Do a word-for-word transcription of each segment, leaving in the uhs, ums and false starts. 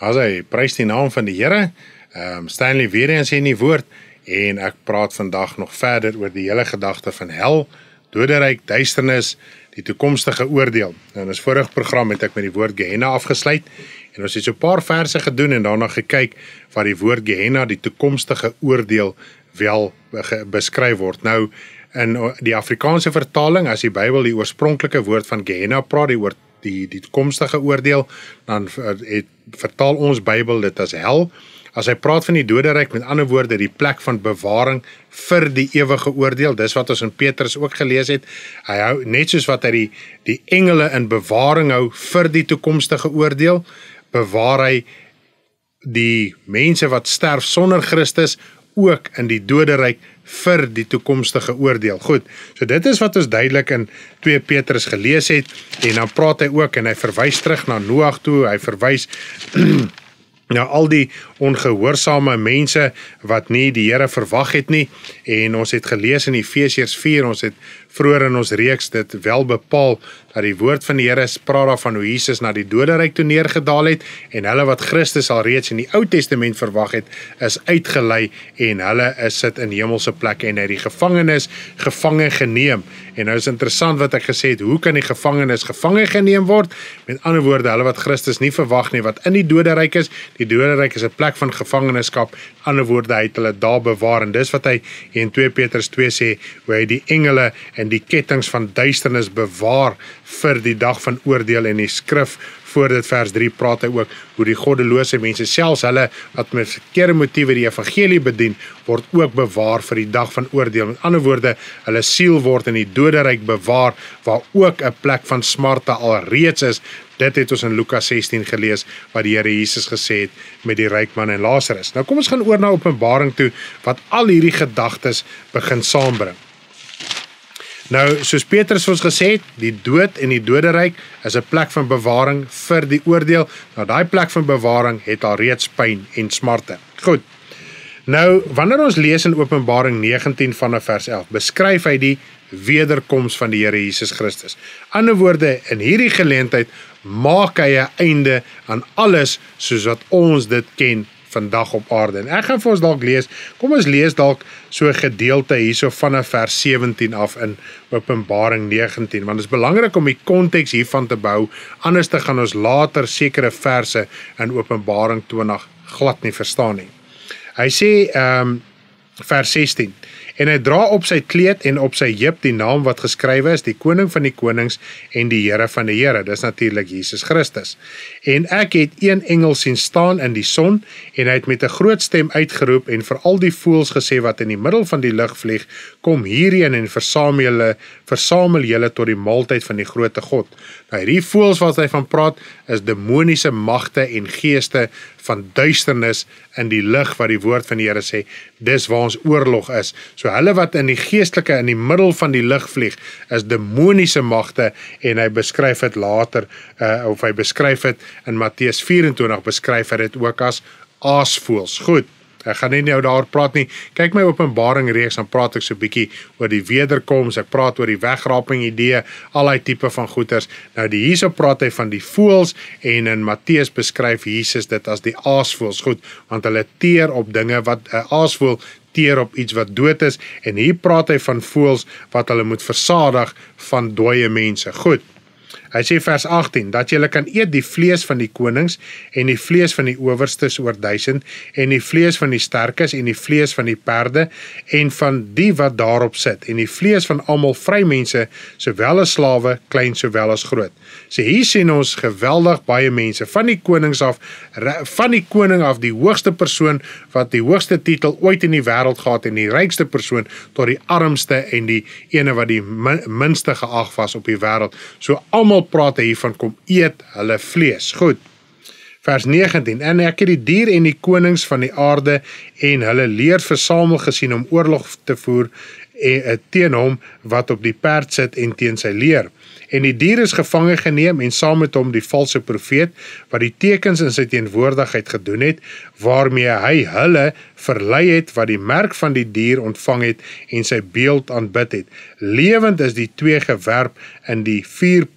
As hy prys die naam van die Here, um, Stanley weer eens in die woord, en ek praat vandag nog verder oor die hele gedagte van hel, doderyk, duisternis, die toekomstige oordeel. Nou in ons vorige program het ek met die woord Gehenna afgesluit, en ons het so 'n paar verse gedoen en daarna gekyk waar die woord Gehenna, die toekomstige oordeel, wel beskryf word. Nou, in die Afrikaanse vertaling, as die Bybel die oorspronklike woord van Gehenna praat, die oor die, die toekomstige oordeel, dan het, vertaal ons Bybel dit as hel. As hy praat van die doderyk, met ander woorde, die plek van bewaring vir die ewige oordeel, dis wat ons in Petrus ook gelees het, hy hou, net soos wat hy die, die engele in bewaring hou vir die toekomstige oordeel, bewaar hy die mense wat sterf sonder Christus, ook in die doderyk vir die toekomstige oordeel. Goed, so dit is wat ons duidelik in twee Petrus gelees het, en dan praat hy ook, en hy verwys terug na Noag toe, hy verwys na al die ongehoorsame mense wat nie die Here verwag het nie, en ons het gelees in Efesiërs vier, ons het vroeër in ons reeks dit wel bepaal, dat die woord van die Here praat daarvan hoe Jesus na die doderyk toe neergedaal het, en hulle wat Christus al reeds in die Ou Testament verwag het, is uitgelei, en hulle is sit in hemelse plekke, en hy die gevangenes gevange geneem. En nou is interessant wat ek gesê het, hoe kan die gevangenes gevange geneem word? Met ander woorde, hulle wat Christus nie verwag nie, wat in die doderyk is, die doderyk is 'n plek van gevangenskap, ander woorde, hy het hulle daar bewaar, en dis wat hy in twee Petrus twee sê, hoe hy die engele en die kettings van duisternis bewaar vir die dag van oordeel, en die skrif voor dit vers drie praat hy ook hoe die goddelose mense, selfs hulle wat met verkeerde motiewe die evangelie bedien, word ook bewaar vir die dag van oordeel. Met ander woorde, hulle siel word in die doderyk bewaar, waar ook 'n plek van smarte al reeds is. Dit het ons in Lukas sestien gelees, wat die Here Jesus gesê het met die ryk man en Lazarus. Nou kom ons gaan oor na Openbaring toe, wat al hierdie gedagtes begin saambring. Nou, soos Petrus ons gesê het, die dood en die doderyk is 'n plek van bewaring vir die oordeel. Nou, daai plek van bewaring het al reeds pyn en smarte. Goed. Nou, wanneer ons lees in Openbaring negentien vanaf vers elf, beskryf hy die wederkoms van die Here Jesus Christus. Ander woorde, in hierdie geleentheid maak hy 'n einde aan alles soos wat ons dit ken vandag op aarde. En ek gaan vir ons dalk lees, kom ons lees dalk so 'n gedeelte hierso vanaf vers sewentien af in Openbaring negentien, want dit is belangrik om die konteks hiervan te bou, anders te gaan ons later sekere verse in Openbaring twintig glad nie verstaan nie. Hy sê, um, vers sestien, en hy dra op sy kleed en op sy heup die naam wat geskrywe is, die koning van die konings en die Here van die Here, dis natuurlik Jesus Christus. En ek het een engel sien staan in die son, en hy het met 'n groot stem uitgeroep, en vir al die voëls gesê wat in die middel van die lug vlieg, kom hierheen en versamel julle, versamel julle tot die maaltyd van die grote God. Nou hierdie voëls wat hy van praat, is demoniese magte en geeste van duisternis in die lig, wat die woord van die Here sê, dis waar ons oorlog is. So hulle wat in die geestelike, in die middel van die lug vlieg, is demoniese magte, en hy beskryf het later, uh, of hy beskryf het in Matteus vyf-en-twintig, beskryf hy dit ook as aasvoëls. Goed, ek gaan nie nou daar praat nie, kyk my Openbaring reeks, dan praat ek so 'n bietjie oor die wederkoms, ek praat oor die wegraping idee, al die tipe van goeters. Nou die hierso praat hy van die voëls, en in Matteus beskryf Jesus dit as die aasvoëls. Goed, want hulle teer op dinge wat 'n aasvoël teer op iets wat dood is, en hier praat hy van voëls wat hulle moet versadig van dooie mense. Goed. Hy sê vers agttien, dat julle kan eet die vlees van die konings, en die vlees van die owerstes oor duisend, en die vlees van die sterkes, en die vlees van die perde, en van die wat daarop sit, en die vlees van almal vrymense, sowel as slawe, klein sowel as groot. So hier sien ons geweldig baie mense, van die konings af, van die koning af, die hoogste persoon, wat die hoogste titel ooit in die wêreld gehad, en die rykste persoon, tot die armste, en die ene wat die min, minste geag was op die wêreld. So almal praat hy hiervan, kom eet hulle vlees. Goed. Vers negentien, en ek het die dier en die konings van die aarde en hulle leer versamel gesien om oorlog te voer en, teen hom wat op die perd sit en teen sy leer. En die dier is gevange geneem en saam met hom die valse profeet, wat die tekens in sy teenwoordigheid gedoen het, waarmee hy hulle verlei het, wat die merk van die dier ontvang het en sy beeld aanbid het. Lewend is die twee gewerp in die vuurpoel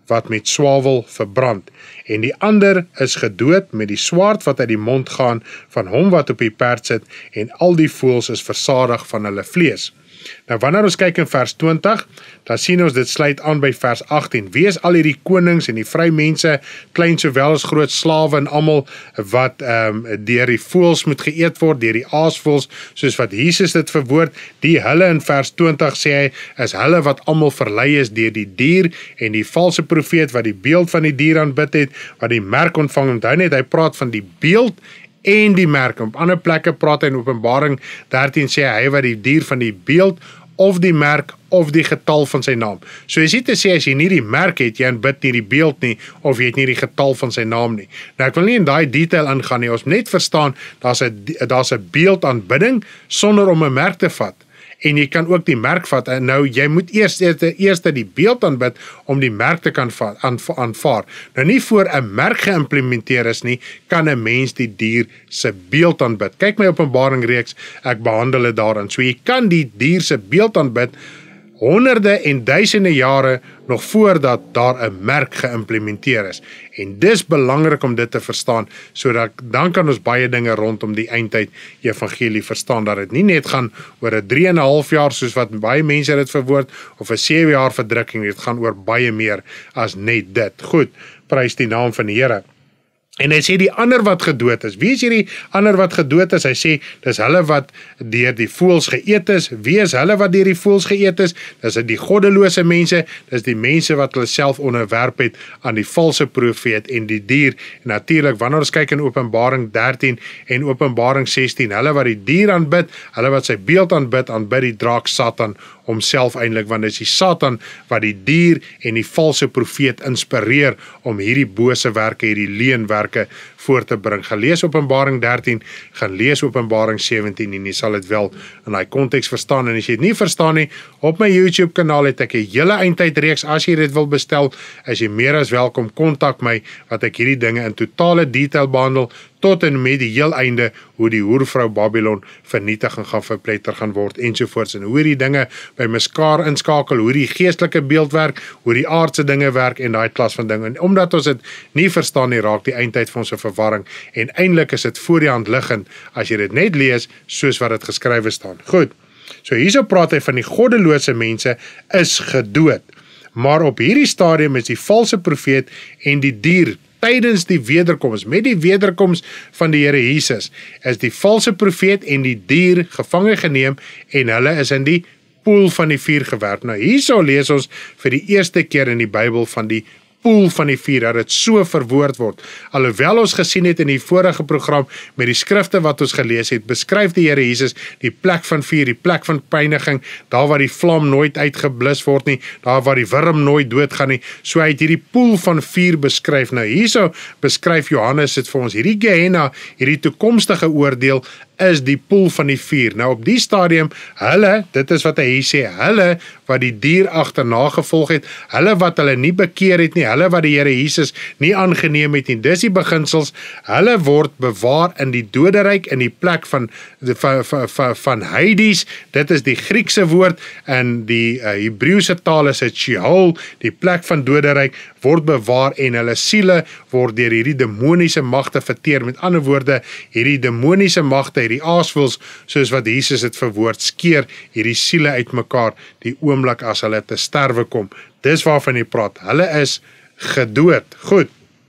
wat met swavel verbrand, en die ander is gedood met die swaard wat uit die mond gaan van hom wat op die perd sit, en al die voëls is versadig van hulle vlees. Nou wanneer ons kyk in vers twintig, dan sien ons dit sluit aan by vers agttien. Wie is al hierdie konings en die vrymense, klein sowel as groot slawe en almal wat um, deur die voëls moet geëet word, deur die aasvoëls, soos wat Jesus dit verwoord, die hulle in vers twintig sê hy, is hulle wat almal verlei is deur die dier en die valse profeet wat die beeld van die dier aanbid het, wat die merk ontvang. Onthou net, hy praat van die beeld en die merk. Op ander plekke praat hy in Openbaring dertien sê hy wat die dier van die beeld of die merk of die getal van sy naam. So is nie te sê as jy nie die merk het, jy aanbid nie die beeld nie, of jy het nie die getal van sy naam nie. Nou ek wil nie in daai detail ingaan nie, ons net verstaan, daar's 'n daar's 'n beeld aanbidding sonder om 'n merk te vat. En jy kan ook die merk vat, en nou jy moet eers eers die beeld aanbid om die merk te kan aanvaar. Nou nie voor 'n merk geïmplementeer is nie, kan 'n mens die dier se beeld aanbid. Kyk my Openbaring reeks, ek behandel dit daarin. So jy kan die dier se beeld aanbid honderde en duisende jare nog voordat daar 'n merk geïmplementeer is. En dis belangrik om dit te verstaan, sodat dan kan ons baie dinge rondom die eindtyd evangelie verstaan, dat dit nie net gaan oor 'n drie en 'n half jaar soos wat baie mense dit verwoord, of 'n sewe jaar verdrukking, dit gaan oor baie meer as net dit. Goed, prys die naam van die Here. En hy sê die ander wat gedood is. Wie is hierdie ander wat gedood is? Hy sê, dis hulle wat deur die voëls geëet is. Wie is hulle wat deur die voëls geëet is? Dis die goddelose mense, dis die mense wat hulle self onderwerp het aan die valse profeet en die dier. En natuurlik, wanneer ons kyk in Openbaring dertien en Openbaring sestien, hulle wat die dier aanbid, hulle wat sy beeld aanbid, aanbid die draak Satan homself eintlik, want dit is die Satan wat die dier en die valse profeet inspireer om hierdie bose werke, hierdie leenwerke voor te bring. Gaan lees Openbaring dertien, gaan lees Openbaring sewentien en jy sal dit wel in daai konteks verstaan. En as jy dit nie verstaan nie, op my YouTube kanaal het ek 'n hele eindtydreeks. As jy dit wil bestel, is jy meer as welkom, kontak my, wat ek hierdie dinge in totale detail behandel, tot en met die heel einde, hoe die hoervrou Babylon vernietig en gaan verpletter gaan word, ensovoorts, en hoe die dinge by mekaar inskakel, hoe die geestelike beeld werk, hoe die aardse dinge werk, en daai klas van dinge. En omdat ons dit nie verstaan nie, raak die eindtyd van ons 'n verwarring, en eintlik is dit voor die hand liggend, as jy dit net lees, soos wat dit geskrywe staan. Goed, so hierso praat hy van die goddelose mense is gedood, maar op hierdie stadium is die valse profeet en die dier tydens die wederkoms, met die wederkoms van die Here Jesus, is die valse profeet en die dier gevange geneem en hulle is in die poel van die vuur gewerp. Nou hierso lees ons vir die eerste keer in die Bybel van die poel van die vuur, dat dit so verwoord word. Alhoewel ons gesien het in die vorige program met die skrifte wat ons gelees het, beskryf die Here Jesus die plek van vuur, die plek van pyniging, daar waar die vlam nooit uitgeblus word nie, daar waar die wurm nooit doodgaan nie. So hy het hierdie poel van vuur beskryf. Nou hierso beskryf Johannes dit vir ons, hierdie Gehenna, hierdie toekomstige oordeel, is die poel van die vuur. Nou op die stadium, hulle, dit is wat hy hier sê, hulle wat die dier agterna gevolg het, hulle wat hulle nie bekeer het nie, hulle wat die Here Jesus nie aangeneem het nie, dis die beginsels, hulle word bewaar in die doderyk, in die plek van, van, van, van Hades, dit is die Griekse woord, en die uh, Hebreëse taal is het Sheol, die plek van doderyk, word bewaar, en hulle siele word deur hierdie demoniese magte verteer. Met ander woorde, hierdie demoniese magte, hierdie aasvoëls, soos wat Jesus het verwoord, skeer hierdie siele uitmekaar, die oomblik as hulle te sterwe kom. Dis waarvan hy praat, hulle is gedood. Goed,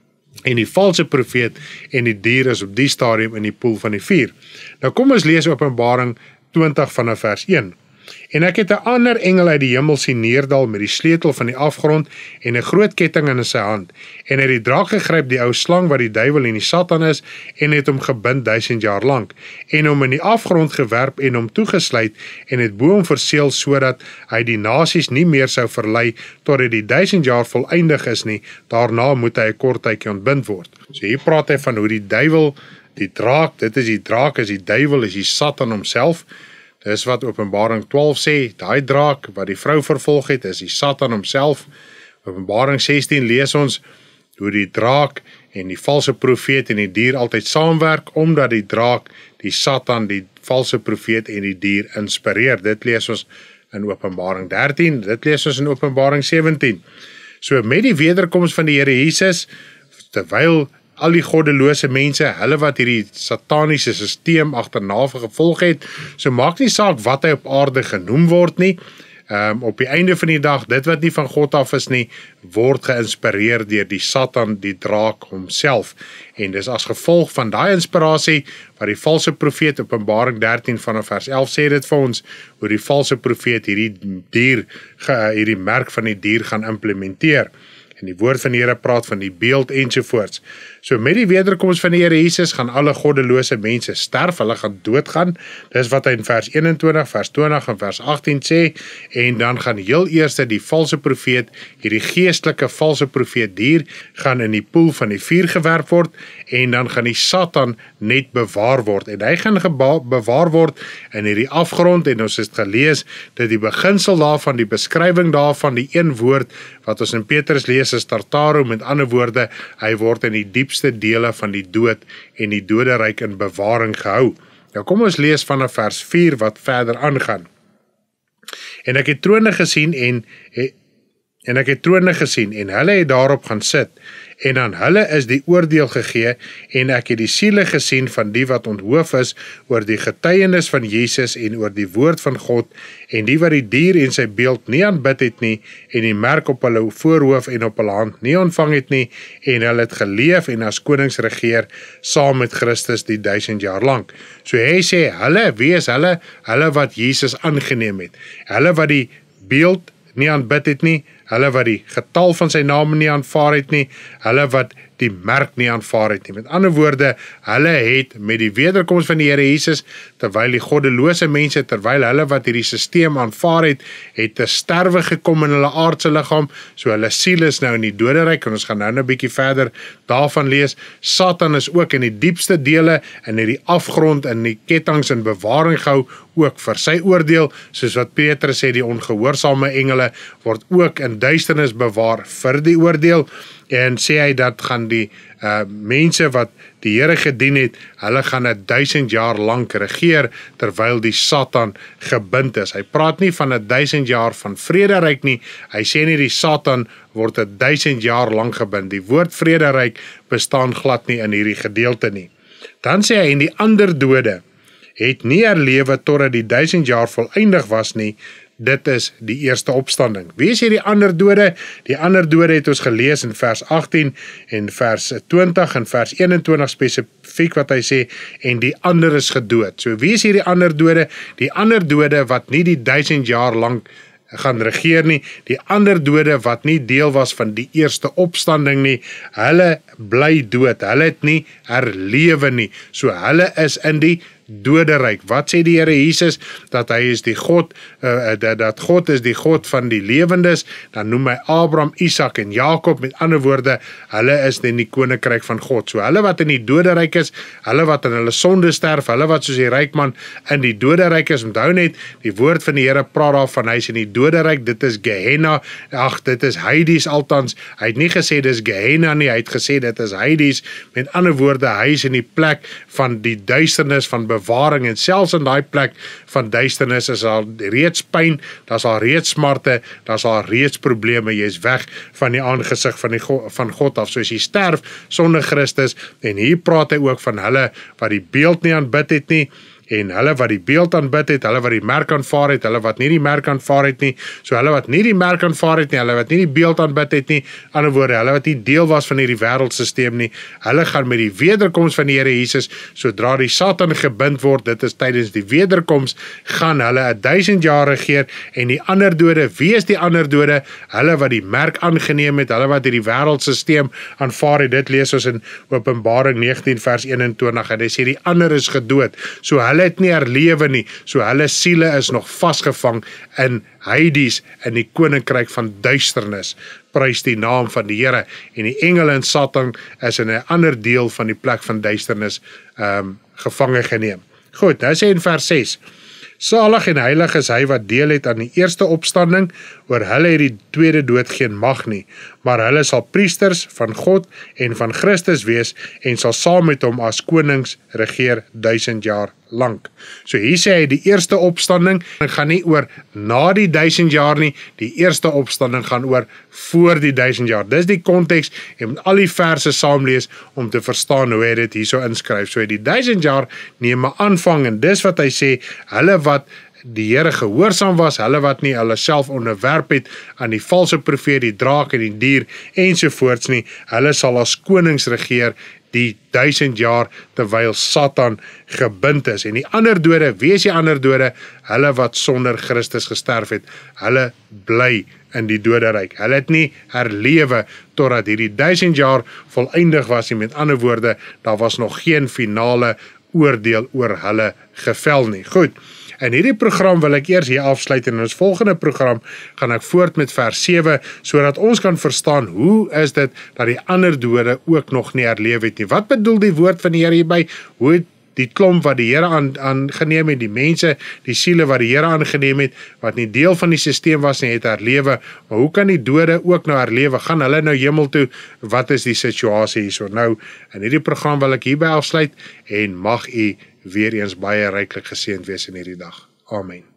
en die valse profeet en die dier is op die stadium in die poel van die vuur. Nou kom ons lees Openbaring twintig vanaf vers een. En ek het 'n ander engel uit die hemel sien neerdal met die sleutel van die afgrond en 'n groot ketting in sy hand. En hy het die draak gegryp, die ou slang wat die duiwel en die Satan is, en het hom gebind duisend jaar lank, en hom in die afgrond gewerp en hom toegesluit, en het bo hom verseël sodat hy die nasies nie meer sou verlei totdat die duisend jaar voleindig is nie. Daarna moet hy 'n kort tydjie ontbind word. So hier praat hy van hoe die duiwel, die draak, dit is die draak, is die duiwel, is die Satan homself. Dis wat Openbaring twaalf sê, daai draak wat die vrou vervolg het, is die Satan homself. Openbaring sestien lees ons hoe die draak en die valse profeet en die dier altyd saamwerk, omdat die draak, die Satan, die valse profeet en die dier inspireer. Dit lees ons in Openbaring dertien, dit lees ons in Openbaring sewentien. So met die wederkoms van die Here Jesus, terwyl al die goddelose mense, hulle wat hierdie sataniese sisteem agterna gevolg het, so maak nie saak wat hy op aarde genoem word nie, um, op die einde van die dag, dit wat nie van God af is nie, word geïnspireer deur die Satan, die draak homself, en dis as gevolg van daai inspirasie, wat die valse profeet, Openbaring dertien vanaf vers elf sê dit vir ons, hoe die valse profeet hierdie dier, hierdie merk van die dier gaan implementeer. En die woord van die Here praat van die beeld ensovoorts. So met die wederkoms van die Here Jesus gaan alle goddelose mense sterf, hulle gaan doodgaan. Dis wat hy in vers eenentwintig, vers twintig en vers agttien sê, en dan gaan heel eerste die valse profeet, hierdie geestelike valse profeet dier, gaan in die poel van die vuur gewerp word, en dan gaan die Satan net bewaar word, en hy gaan bewaar word in hierdie afgrond, en ons het gelees, dat die beginsel daarvan, die beskrywing daarvan, die een woord, wat ons in Petrus lees, is Tartaro, met ander woorde, hy word in die diepste dele van die dood en die doderyk in bewaring gehou. Nou kom ons lees vanaf vers vier wat verder aangaan. En ek het trone gesien en, en ek het trone gesien en hulle het daarop gaan sit, en aan hulle is die oordeel gegee, en ek het die siele gesien van die wat onthoof is oor die getuienis van Jesus en oor die woord van God, en die wat die dier en sy beeld nie aanbid het nie, en die merk op hulle voorhoof en op hulle hand nie ontvang het nie, en hulle het geleef en as konings regeer, saam met Christus die duisend jaar lang. So hy sê, hulle, wie is hulle? Hulle wat Jesus aangeneem het, hulle wat die beeld nie aanbid het nie, hulle wat die getal van sy naam nie aanvaar het nie, hulle wat die merk nie aanvaar het nie. Met ander woorde, hulle het met die wederkoms van die Here Jesus, terwyl die goddelose mense, terwyl hulle wat hierdie sisteem aanvaar het, het te sterwe gekom in hulle aardse liggaam, so hulle siel is nou in die doderyk, en ons gaan nou 'n bietjie verder daarvan lees. Satan is ook in die diepste dele, in die afgrond, in die kettinge in bewaring gehou, ook vir sy oordeel, soos wat Petrus sê, die ongehoorsame engele word ook in duisternis bewaar vir die oordeel, en sê hy dat gaan die uh, mense wat die Here gedien het, hulle gaan 'n duisend jaar lank regeer, terwyl die Satan gebind is. Hy praat nie van 'n duisend jaar van vrederyk nie, hy sê nie die Satan word 'n duisend jaar lank gebind. Die woord vrederyk bestaan glad nie in hierdie gedeelte nie. Dan sê hy, en die ander dode het nie herlewe totdat die duisend jaar voleindig was nie. Dit is die eerste opstanding. Wie is hier die ander dode? Die ander dode het ons gelees in vers agttien en vers twintig en vers eenentwintig spesifiek wat hy sê, en die ander is gedood. So wie is hier die ander dode? Die ander dode wat nie die duisend jaar lang gaan regeer nie, die ander dode wat nie deel was van die eerste opstanding nie, hulle bly dood, hulle het nie herlewe nie, so hulle is in die doderyk. Wat sê die Here Jesus? Dat hy is die God, uh, dat, dat God is die God van die lewendes, dan noem hy Abraham, Isak en Jakob, met ander woorde, hulle is in die koninkryk van God. So hulle wat in die doderyk is, hulle wat in hulle sonde sterf, hulle wat soos die ryk man in die doderyk is, onthou net, die woord van die Here praat daarvan, hy is in die doderyk, dit is Gehenna, ag, dit is Hades altans, hy het nie gesê dit is Gehenna nie, hy het gesê dit is Hades, met ander woorde, hy is in die plek van die duisternis van bewaring, en selfs in daai plek van duisternis is al reeds pyn, daar's al reeds smarte, daar's al reeds probleme, jy is weg van die aangesig van, die God, van God af, soos jy sterf sonder Christus, en hier praat hy ook van hulle wat die beeld nie aanbid het nie, en hulle wat die beeld aanbid het, hulle wat die merk aanvaar het, hulle wat nie die merk aanvaar het nie, so hulle wat nie die merk aanvaar het nie, hulle wat nie die beeld aanbid het nie, ander woorde, hulle wat nie deel was van hierdie wêreldsisteem nie, hulle gaan met die wederkoms van die Here Jesus, sodra die Satan gebind word, dit is tydens die wederkoms, gaan hulle 'n duisend jaar regeer, en die ander dode, wie is die ander dode? Hulle wat die merk aangeneem het, hulle wat hierdie wêreldsisteem aanvaar het, dit lees ons in Openbaring negentien vers eenentwintig, en hy sê die ander is gedood, so hulle Hulle het nie herlewe nie, so hulle siele is nog vasgevang in Hades, in die koninkryk van duisternis. Prys die naam van die Here, en die engele en Satan is in 'n ander deel van die plek van duisternis um, gevange geneem. Goed, nou sê in vers ses, salig en heilig is hy wat deel het aan die eerste opstanding, oor hulle het die tweede dood geen mag nie, maar hulle sal priesters van God en van Christus wees, en sal saam met hom as konings regeer duisend jaar lank. So hier sê hy die eerste opstanding gaan nie oor na die duisend jaar nie, die eerste opstanding gaan oor voor die duisend jaar. Dis die konteks, jy moet al die verse saamlees om te verstaan hoe hy dit hierso inskryf. So die duisend jaar neem 'n aanvang en dis wat hy sê, hulle wat die Here gehoorsaam was, hulle wat nie hulle self onderwerp het aan die valse profeet, die draak en die dier ensovoorts nie, hulle sal as konings regeer die duisend jaar terwyl Satan gebind is. En die ander dode, wie is die ander dode? Hulle wat sonder Christus gesterf het, hulle bly in die doderyk. Hulle het nie herlewe totdat hierdie duisend jaar voleindig was nie. Met ander woorde, daar was nog geen finale oordeel oor hulle gevel nie. Goed. In hierdie program wil ek eers hier afsluit en in ons volgende program gaan ek voort met vers sewe, sodat ons kan verstaan hoe is dit dat die ander dode ook nog nie herleef het nie. Wat bedoel die woord van die Here hierby? Hoe het die klomp wat die Here aan, aangeneem het, die mense, die siele wat die Here aangeneem het, wat nie deel van die sisteem was nie, het herlewe, maar hoe kan die dode ook nou herlewe? Gaan hulle nou hemel toe? Wat is die situasie hierso? Nou, in hierdie program wil ek hierby afsluit en mag u weer eens baie ryklik geseënd wees in hierdie dag. Amen.